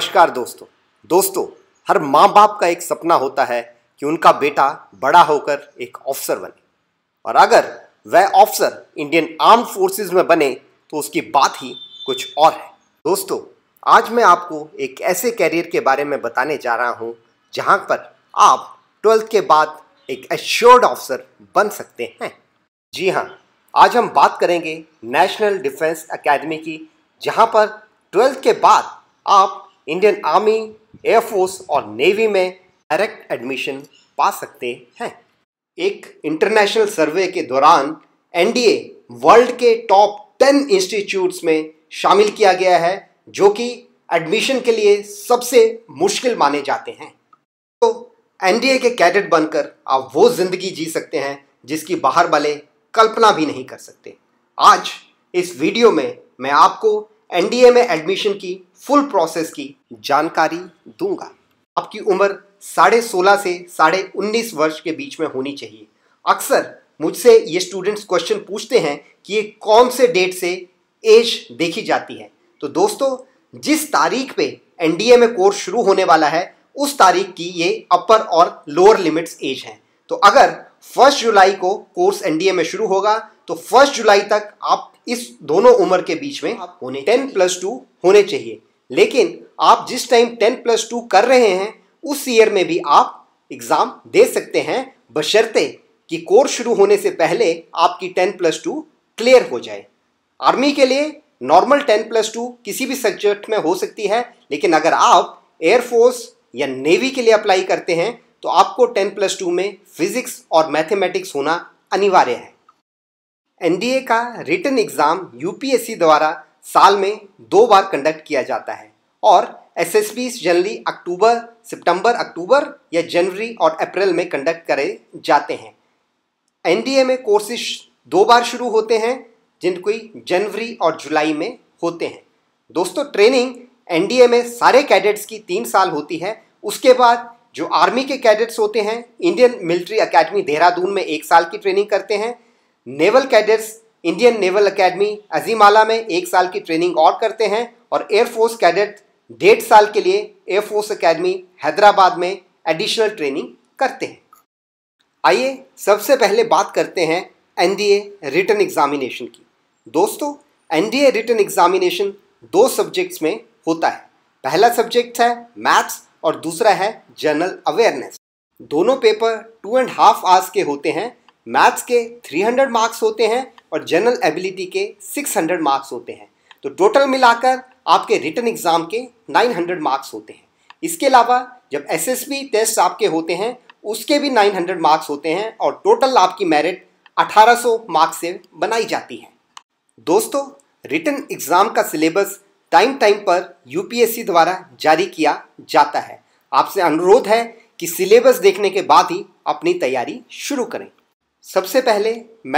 नमस्कार दोस्तों हर माँ बाप का एक सपना होता है कि उनका बेटा बड़ा होकर एक ऑफिसर बने और अगर वह ऑफिसर इंडियन आर्म्ड फोर्सेस में बने तो उसकी बात ही कुछ और है। दोस्तों, आज मैं आपको एक ऐसे कैरियर के बारे में बताने जा रहा हूँ जहाँ पर आप 12th के बाद एक एश्योर्ड ऑफिसर बन सकते हैं। जी हाँ, आज हम बात करेंगे नेशनल डिफेंस एकेडमी की, जहाँ पर 12th के बाद आप इंडियन आर्मी, एयरफोर्स और नेवी में डायरेक्ट एडमिशन पा सकते हैं। एक इंटरनेशनल सर्वे के दौरान NDA वर्ल्ड के टॉप 10 इंस्टीट्यूट्स में शामिल किया गया है जो कि एडमिशन के लिए सबसे मुश्किल माने जाते हैं। तो NDA के कैडेट बनकर आप वो जिंदगी जी सकते हैं जिसकी बाहर वाले कल्पना भी नहीं कर सकते। आज इस वीडियो में मैं आपको NDA में एडमिशन की फुल प्रोसेस की जानकारी दूंगा। आपकी उम्र 16.5 से 19.5 वर्ष के बीच में होनी चाहिए। अक्सर मुझसे ये स्टूडेंट्स क्वेश्चन पूछते हैं कि ये कौन से डेट से एज देखी जाती है। तो दोस्तों, जिस तारीख पे NDA में कोर्स शुरू होने वाला है उस तारीख की ये अपर और लोअर लिमिट्स एज हैं। तो अगर 1 जुलाई को कोर्स NDA में शुरू होगा तो 1 जुलाई तक आप इस दोनों उम्र के बीच में होने 10+2 होने चाहिए। लेकिन आप जिस टाइम 10+2 कर रहे हैं उस ईयर में भी आप एग्जाम दे सकते हैं, बशर्ते कि कोर्स शुरू होने से पहले आपकी 10+2 क्लियर हो जाए। आर्मी के लिए नॉर्मल 10+2 किसी भी सब्जेक्ट में हो सकती है, लेकिन अगर आप एयरफोर्स या नेवी के लिए अप्लाई करते हैं तो आपको 10+2 में फिजिक्स और मैथमेटिक्स होना अनिवार्य है। NDA का रिटन एग्जाम UPSC द्वारा साल में 2 बार कंडक्ट किया जाता है और SSB जनरली सितंबर या जनवरी और अप्रैल में कंडक्ट करे जाते हैं। NDA में कोर्सेज 2 बार शुरू होते हैं जिनकी जनवरी और जुलाई में होते हैं। दोस्तों, ट्रेनिंग NDA में सारे कैडेट्स की 3 साल होती है। उसके बाद जो आर्मी के कैडेट्स होते हैं इंडियन मिलिट्री एकेडमी देहरादून में 1 साल की ट्रेनिंग करते हैं। Naval cadets Indian naval academy Ezhimala में 1 साल की ट्रेनिंग और करते हैं और एयरफोर्स कैडेट 1.5 साल के लिए एयरफोर्स एकेडमी हैदराबाद में एडिशनल ट्रेनिंग करते हैं। आइए सबसे पहले बात करते हैं NDA रिटन एग्जामिनेशन की। दोस्तों, NDA रिटन एग्जामिनेशन 2 सब्जेक्ट्स में होता है। पहला सब्जेक्ट है मैथ्स और दूसरा है जनरल अवेयरनेस। दोनों पेपर 2.5 आवर्स के होते हैं। मैथ्स के 300 मार्क्स होते हैं और जनरल एबिलिटी के 600 मार्क्स होते हैं। तो टोटल मिलाकर आपके रिटन एग्जाम के 900 मार्क्स होते हैं। इसके अलावा जब SSB टेस्ट आपके होते हैं उसके भी 900 मार्क्स होते हैं और टोटल आपकी मेरिट 1800 मार्क्स से बनाई जाती है। दोस्तों, रिटन एग्जाम का सिलेबस टाइम पर UPSC द्वारा जारी किया जाता है। आपसे अनुरोध है कि सिलेबस देखने के बाद ही अपनी तैयारी शुरू करें। सबसे पहले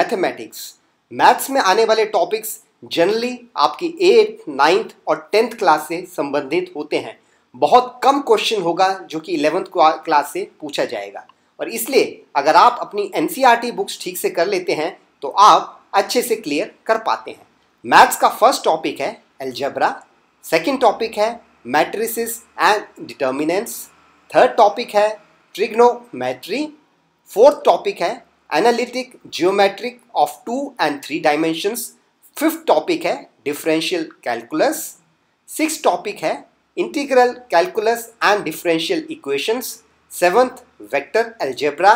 मैथ्स में आने वाले टॉपिक्स जनरली आपकी 8th, 9th और 10th क्लास से संबंधित होते हैं। बहुत कम क्वेश्चन होगा जो कि 11th क्लास से पूछा जाएगा और इसलिए अगर आप अपनी NCERT बुक्स ठीक से कर लेते हैं तो आप अच्छे से क्लियर कर पाते हैं। मैथ्स का फर्स्ट टॉपिक है अलजेब्रा, सेकंड टॉपिक है matrices and determinants, third topic है ट्रिग्नोमेट्री, फोर्थ टॉपिक है analytic geometric of 2 and 3 dimensions, fifth topic है डिफरेंशियल कैलकुलस, सिक्स्थ टॉपिक है integral calculus and differential equations, seventh vector algebra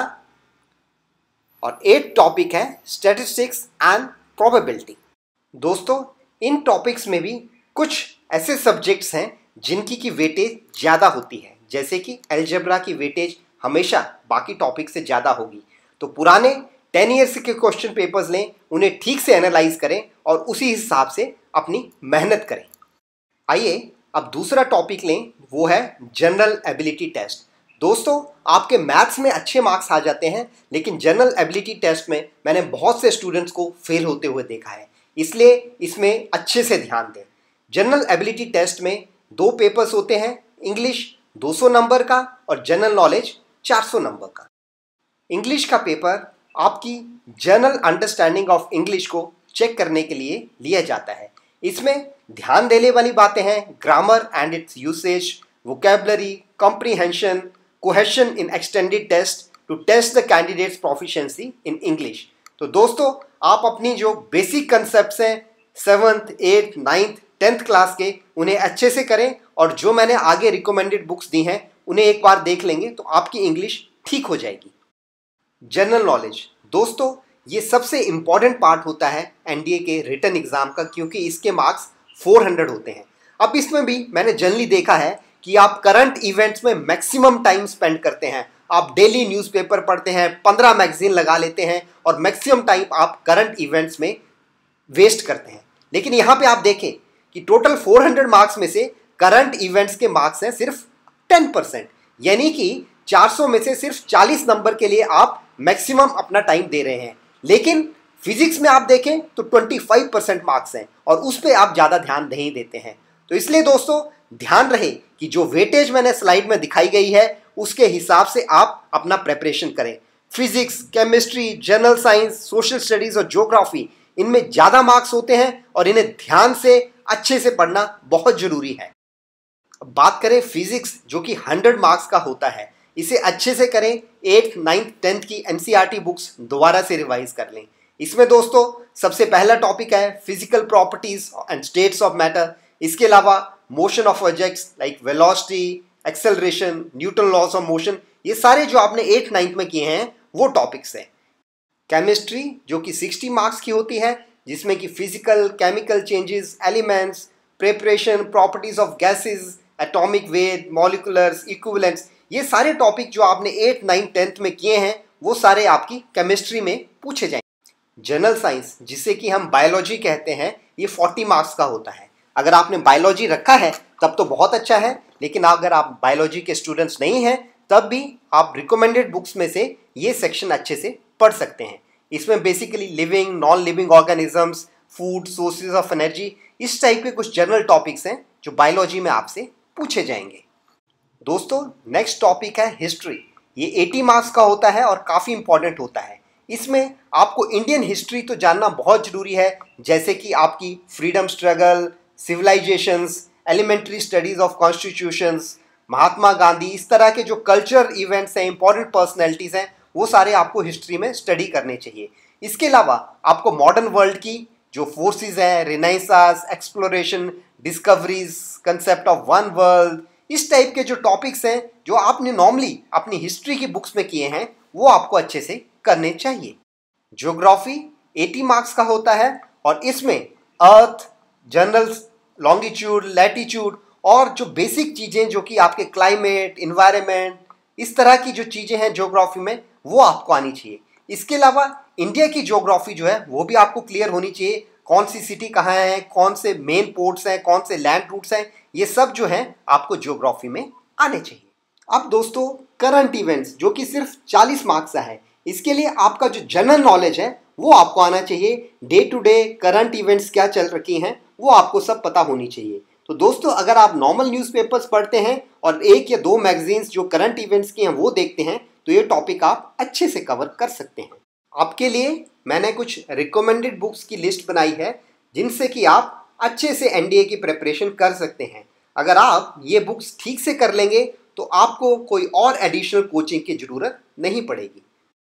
और eighth topic है statistics and probability. दोस्तों, इन topics में भी कुछ ऐसे सब्जेक्ट्स हैं जिनकी की वेटेज ज़्यादा होती है, जैसे कि अलजेब्रा की वेटेज हमेशा बाकी टॉपिक से ज़्यादा होगी। तो पुराने 10 ईयर्स के क्वेश्चन पेपर्स लें, उन्हें ठीक से एनालाइज करें और उसी हिसाब से अपनी मेहनत करें। आइए अब दूसरा टॉपिक लें, वो है जनरल एबिलिटी टेस्ट। दोस्तों, आपके मैथ्स में अच्छे मार्क्स आ जाते हैं लेकिन जनरल एबिलिटी टेस्ट में मैंने बहुत से स्टूडेंट्स को फेल होते हुए देखा है, इसलिए इसमें अच्छे से ध्यान दें। जनरल एबिलिटी टेस्ट में 2 पेपर्स होते हैं, इंग्लिश 200 नंबर का और जनरल नॉलेज 400 नंबर का। इंग्लिश का पेपर आपकी जनरल अंडरस्टैंडिंग ऑफ इंग्लिश को चेक करने के लिए लिया जाता है। इसमें ध्यान देने वाली बातें हैं grammar and its usage, vocabulary, comprehension, cohesion in extended test to test the candidates proficiency in English. तो दोस्तों आप अपनी जो बेसिक कंसेप्ट्स हैं 7th, 8th, 9th, 10th class के उन्हें अच्छे से करें और जो मैंने आगे रिकमेंडेड बुक्स दी हैं उन्हें एक बार देख लेंगे तो आपकी इंग्लिश ठीक हो जाएगी। जनरल नॉलेज दोस्तों ये सबसे इम्पॉर्टेंट पार्ट होता है एनडीए के रिटन एग्जाम का, क्योंकि इसके मार्क्स 400 होते हैं। अब इसमें भी मैंने जनरली देखा है कि आप करंट इवेंट्स में मैक्सिमम टाइम स्पेंड करते हैं। आप डेली न्यूज़पेपर पढ़ते हैं, 15 मैगजीन लगा लेते हैं और मैक्सिमम टाइम आप करंट इवेंट्स में वेस्ट करते हैं। लेकिन यहाँ पे आप देखें कि टोटल 400 मार्क्स में से करंट इवेंट्स के मार्क्स हैं सिर्फ 10%, यानी कि 400 में से सिर्फ 40 नंबर के लिए आप मैक्सिमम अपना टाइम दे रहे हैं। लेकिन फिजिक्स में आप देखें तो 25% मार्क्स हैं और उस पर आप ज़्यादा ध्यान नहीं देते हैं। तो इसलिए दोस्तों ध्यान रहे कि जो वेटेज मैंने स्लाइड में दिखाई गई है उसके हिसाब से आप अपना प्रेपरेशन करें। Physics, chemistry, general science, social studies और ज्योग्राफी इनमें ज़्यादा मार्क्स होते हैं और इन्हें ध्यान से अच्छे से पढ़ना बहुत ज़रूरी है। अब बात करें फिजिक्स जो कि 100 मार्क्स का होता है, इसे अच्छे से करें। 8th, 9th, 10th की एनसीईआरटी बुक्स दोबारा से रिवाइज कर लें। इसमें दोस्तों सबसे पहला टॉपिक है physical properties and states of matter. इसके अलावा motion of objects like velocity, acceleration, Newton laws of motion, ये सारे जो आपने 8th, 9th में किए हैं वो टॉपिक्स हैं। केमिस्ट्री जो कि 60 मार्क्स की होती है, जिसमें कि physical, chemical changes, elements, preparation, properties of gases, atomic weight, moleculars, equivalents, ये सारे टॉपिक जो आपने 8th, 9th, 10th में किए हैं वो सारे आपकी केमिस्ट्री में पूछे जाएंगे। जनरल साइंस जिसे कि हम बायोलॉजी कहते हैं, ये 40 मार्क्स का होता है। अगर आपने बायोलॉजी रखा है तब तो बहुत अच्छा है, लेकिन अगर आप बायोलॉजी के स्टूडेंट्स नहीं हैं तब भी आप रिकमेंडेड बुक्स में से ये सेक्शन अच्छे से पढ़ सकते हैं। इसमें basically living, non living organisms, food, sources of energy, इस टाइप के कुछ जनरल टॉपिक्स हैं जो बायोलॉजी में आपसे पूछे जाएंगे। दोस्तों नेक्स्ट टॉपिक है हिस्ट्री। ये 80 मार्क्स का होता है और काफ़ी इंपॉर्टेंट होता है। इसमें आपको इंडियन हिस्ट्री तो जानना बहुत ज़रूरी है, जैसे कि आपकी freedom struggle, civilisations, elementary studies of constitutions, Mahatma Gandhi, इस तरह के जो कल्चरल इवेंट्स हैं, इंपॉर्टेंट पर्सनैलिटीज़ हैं, वो सारे आपको हिस्ट्री में स्टडी करने चाहिए। इसके अलावा आपको मॉडर्न वर्ल्ड की जो फोर्सेस हैं, renaissance, exploration, discoveries, concept of one world, इस टाइप के जो टॉपिक्स हैं जो आपने नॉर्मली अपनी हिस्ट्री की बुक्स में किए हैं वो आपको अच्छे से करने चाहिए। ज्योग्राफी 80 मार्क्स का होता है और इसमें अर्थ, जनरल लॉन्गिट्यूड, लैटिट्यूड और जो बेसिक चीज़ें जो कि आपके क्लाइमेट, इन्वायरमेंट, इस तरह की जो चीज़ें हैं ज्योग्राफी में वो आपको आनी चाहिए। इसके अलावा इंडिया की ज्योग्राफी जो है वो भी आपको क्लियर होनी चाहिए। कौन सी सिटी कहाँ है, कौन से मेन पोर्ट्स हैं, कौन से लैंड रूट्स हैं, ये सब जो हैं आपको ज्योग्राफी में आने चाहिए। अब दोस्तों करंट इवेंट्स जो कि सिर्फ 40 मार्क्स का है, इसके लिए आपका जो जनरल नॉलेज है वो आपको आना चाहिए। Day to day current events क्या चल रही हैं वो आपको सब पता होनी चाहिए। तो दोस्तों अगर आप नॉर्मल न्यूज़पेपर्स पढ़ते हैं और 1 या 2 मैगजीन्स जो करंट इवेंट्स की हैं वो देखते हैं तो ये टॉपिक आप अच्छे से कवर कर सकते हैं। आपके लिए मैंने कुछ रिकमेंडेड बुक्स की लिस्ट बनाई है जिनसे कि आप अच्छे से एनडीए की प्रिपरेशन कर सकते हैं। अगर आप ये बुक्स ठीक से कर लेंगे तो आपको कोई और एडिशनल कोचिंग की ज़रूरत नहीं पड़ेगी।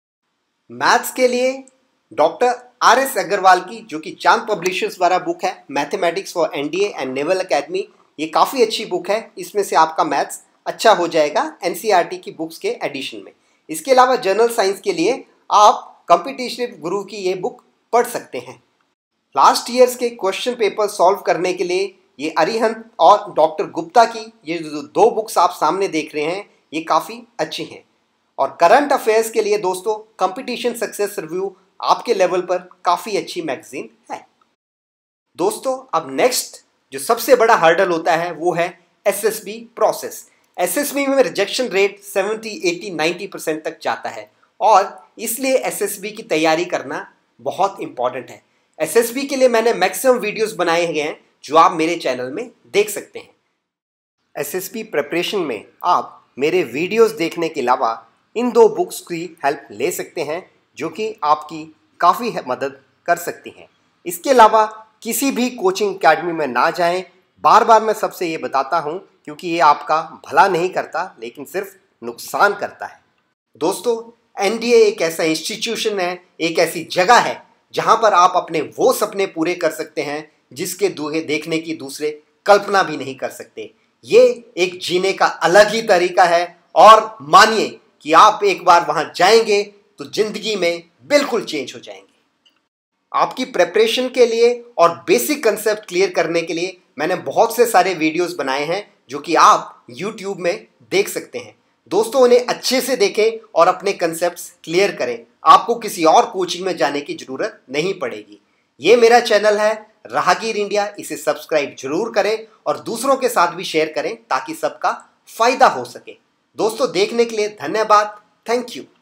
मैथ्स के लिए डॉक्टर RS अग्रवाल की जो कि चांद पब्लिशर्स द्वारा बुक है mathematics for NDA and naval academy, ये काफ़ी अच्छी बुक है। इसमें से आपका मैथ्स अच्छा हो जाएगा एनसीईआरटी की बुक्स के एडिशन में। इसके अलावा जनरल साइंस के लिए आप कॉम्पिटिटिव गुरु की ये बुक पढ़ सकते हैं। लास्ट ईयर्स के क्वेश्चन पेपर सॉल्व करने के लिए ये अरिहंत और डॉक्टर गुप्ता की ये जो 2 बुक्स आप सामने देख रहे हैं ये काफ़ी अच्छी हैं। और करंट अफेयर्स के लिए दोस्तों कंपटीशन सक्सेस रिव्यू आपके लेवल पर काफ़ी अच्छी मैगजीन है। दोस्तों अब नेक्स्ट जो सबसे बड़ा हर्डल होता है वो है एसएसबी प्रोसेस। एसएसबी में रिजेक्शन रेट 70, 80, 90% तक जाता है और इसलिए एसएसबी की तैयारी करना बहुत इंपॉर्टेंट है। एसएसबी के लिए मैंने मैक्सिमम वीडियोस बनाए गए हैं जो आप मेरे चैनल में देख सकते हैं। एसएसबी प्रिपरेशन में आप मेरे वीडियोस देखने के अलावा इन 2 बुक्स की हेल्प ले सकते हैं जो कि आपकी काफ़ी मदद कर सकती हैं। इसके अलावा किसी भी कोचिंग एकेडमी में ना जाएं। बार बार मैं सबसे ये बताता हूं क्योंकि ये आपका भला नहीं करता लेकिन सिर्फ नुकसान करता है। दोस्तों, एनडीए एक ऐसा इंस्टीट्यूशन है, एक ऐसी जगह है जहां पर आप अपने वो सपने पूरे कर सकते हैं जिसके देखने की दूसरे कल्पना भी नहीं कर सकते। ये एक जीने का अलग ही तरीका है और मानिए कि आप एक बार वहां जाएंगे तो जिंदगी में बिल्कुल चेंज हो जाएंगे। आपकी प्रिपरेशन के लिए और बेसिक कंसेप्ट क्लियर करने के लिए मैंने बहुत से सारे वीडियोस बनाए हैं जो कि आप YouTube में देख सकते हैं। दोस्तों, उन्हें अच्छे से देखें और अपने कंसेप्ट्स क्लियर करें। आपको किसी और कोचिंग में जाने की जरूरत नहीं पड़ेगी। ये मेरा चैनल है राहगीर इंडिया, इसे सब्सक्राइब जरूर करें और दूसरों के साथ भी शेयर करें ताकि सबका फायदा हो सके। दोस्तों, देखने के लिए धन्यवाद। Thank you.